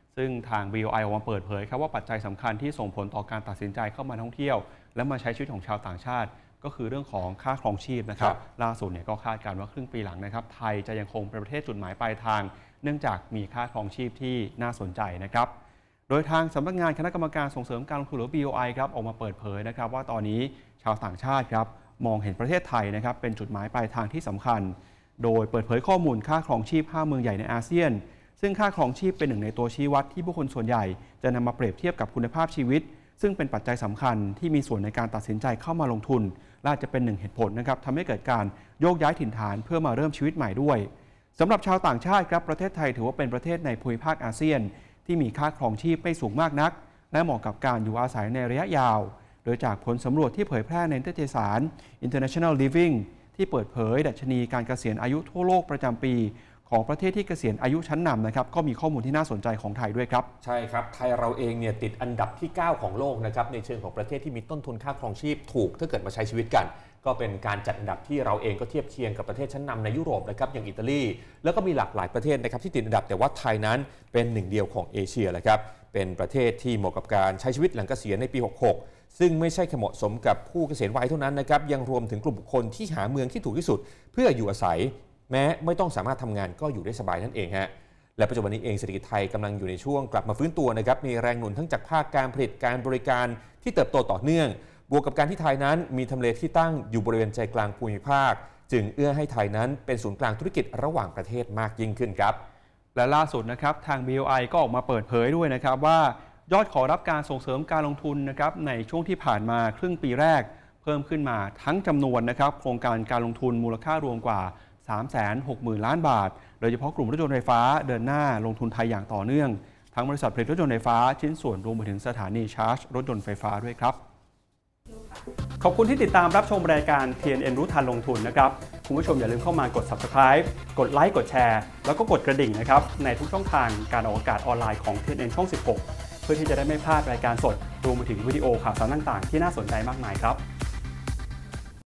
ซึ่งทาง BOI ออกมาเปิดเผยครับว่าปัจจัยสำคัญที่ส่งผลต่อการตัดสินใจเข้ามาท่องเที่ยวและมาใช้ชีวิตของชาวต่างชาติก็คือเรื่องของค่าครองชีพนะครับล่าสุดเนี่ยก็คาดการณ์ว่าครึ่งปีหลังนะครับไทยจะยังคงเป็นประเทศจุดหมายปลายทางเนื่องจากมีค่าครองชีพที่น่าสนใจนะครับโดยทางสำนักงานคณะกรรมการส่งเสริมการลงทุนหรือ BOI ครับออกมาเปิดเผยนะครับว่าตอนนี้ชาวต่างชาติครับมองเห็นประเทศไทยนะครับเป็นจุดหมายปลายทางที่สำคัญโดยเปิดเผยข้อมูลค่าครองชีพ5เมืองใหญ่ในอาเซียนซึ่งค่าครองชีพเป็นหนึ่งในตัวชี้วัดที่ผู้คนส่วนใหญ่จะนำมาเปรียบเทียบกับคุณภาพชีวิตซึ่งเป็นปัจจัยสำคัญที่มีส่วนในการตัดสินใจเข้ามาลงทุนและจะเป็นหนึ่งเหตุผลนะครับทำให้เกิดการโยกย้ายถิ่นฐานเพื่อมาเริ่มชีวิตใหม่ด้วยสำหรับชาวต่างชาติครับประเทศไทยถือว่าเป็นประเทศในภูมิภาคอาเซียนที่มีค่าครองชีพไม่สูงมากนักและเหมาะกับการอยู่อาศัยในระยะยาวโดยจากผลสำรวจที่เผยแพร่ในนิตยสาร International Living ที่เปิดเผยดัชนีการเกษียณอายุทั่วโลกประจำปีของประเทศที่เกษียณอายุชั้นนำนะครับก็มีข้อมูลที่น่าสนใจของไทยด้วยครับใช่ครับไทยเราเองเนี่ยติดอันดับที่9ของโลกนะครับในเชิงของประเทศที่มีต้นทุนค่าครองชีพถูกถ้าเกิดมาใช้ชีวิตกันก็เป็นการจัดอันดับที่เราเองก็เทียบเคียงกับประเทศชั้นนำในยุโรปนะครับอย่างอิตาลีแล้วก็มีหลากหลายประเทศนะครับที่ติดอันดับแต่ว่าไทยนั้นเป็นหนึ่งเดียวของเอเชียเลยครับเป็นประเทศที่เหมาะกับการใช้ชีวิตหลังเกษียณในปี66ซึ่งไม่ใช่แค่เหมาะสมกับผู้เกษียณวัยเท่านั้นนะครับยังรวมถึงกลุ่มบุคคลที่หาเมืองที่ถูกที่สุดเพื่ออยู่อาศัยแม้ไม่ต้องสามารถทำงานก็อยู่ได้สบายนั่นเองฮะและปัจจุบันนี้เองเศรษฐกิจไทยกำลังอยู่ในช่วงกลับมาฟื้นตัวนะครับมีแรงหนุนทั้งจากภาคการผลิตการบริการที่เติบโตต่อเนื่องบวกกับการที่ไทยนั้นมีทำเลที่ตั้งอยู่บริเวณใจกลางภูมิภาคจึงเอื้อให้ไทยนั้นเป็นศูนย์กลางธุรกิจระหว่างประเทศมากยิ่งขึ้นครับและล่าสุดนะครับทาง BOI ก็ออกมาเปิดเผยด้วยนะครับว่ายอดขอรับการส่งเสริมการลงทุนนะครับในช่วงที่ผ่านมาครึ่งปีแรกเพิ่มขึ้นมาทั้งจำนวนนะครับโครงการการลงทุนมูลค่ารวมกว่า 360,000 ล้านบาทโดยเฉพาะกลุ่มรถยนต์ไฟฟ้าเดินหน้าลงทุนไทยอย่างต่อเนื่องทั้งบริษัทผลิตรถยนต์ไฟฟ้าชิ้นส่วนรวมไปถึงสถานีชาร์จรถยนต์ไฟฟ้าด้วยครับขอบคุณที่ติดตามรับชมรายการ TNN รู้ทันลงทุนนะครับคุณผู้ชมอย่าลืมเข้ามากด Subscribe กดไลค์กดแชร์แล้วก็กดกระดิ่งนะครับในทุกช่องทางการออกอากาศออนไลน์ของ TNN ช่อง 16 เพื่อที่จะได้ไม่พลาดรายการสดรวมไปถึงวิดีโอข่าวสารต่างๆที่น่าสนใจมากมายครับ